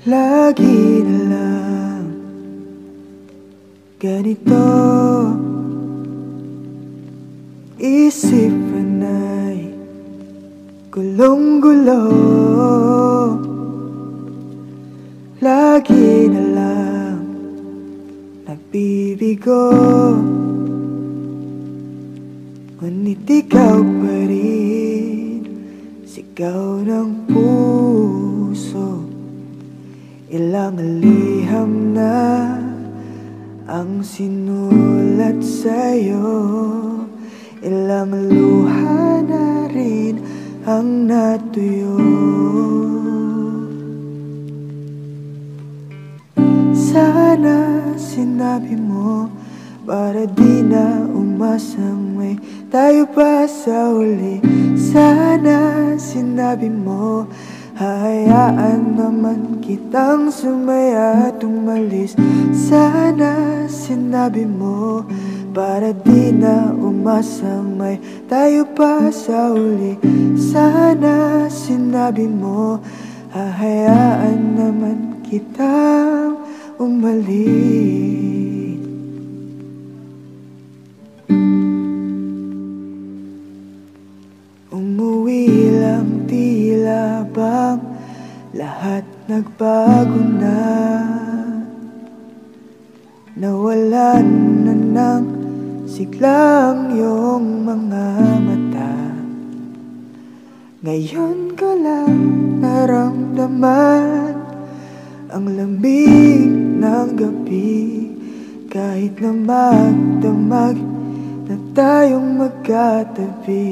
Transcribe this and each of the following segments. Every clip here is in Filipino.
Lagi na lang ganito, isipan ay gulong-gulo. Lagi na lang nagbibigo, ngunit ikaw pa rin, sigaw ng puso. Ilang liham na ang sinulat sa'yo, ilang luha na rin ang natuyo. Sana sinabi mo para di na umasang may tayo pa sa uli. Sana sinabi mo hayaan naman kitang sumaya at umalis. Sana sinabi mo para di na umasang may tayo pa sa uli. Sana sinabi mo hahayaan naman kitang umalis. Umuwi lang, tila bang lahat nagbago na. Nawalan na ng siglang iyong mga mata. Ngayon ko lang naramdaman ang lamig ng gabi, kahit na magdamag na tayong magkatabi.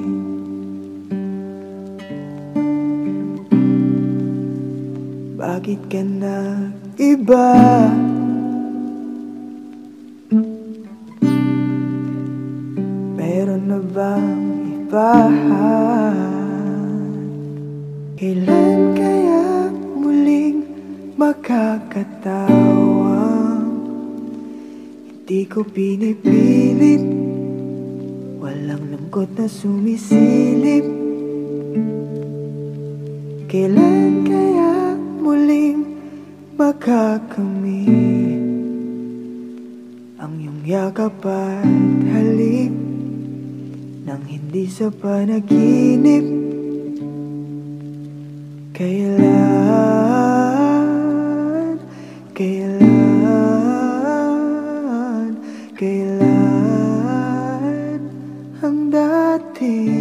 Bakit ka nag-iba? Meron na bang iba? Kailan kaya muling makakatawang hindi ko pinipilit, walang lungkot na sumisilip? Kailan kaya muling makakamit ang iyong yakap at halik nang hindi sa panaginip? Kailan, kailan, kailan ang dati?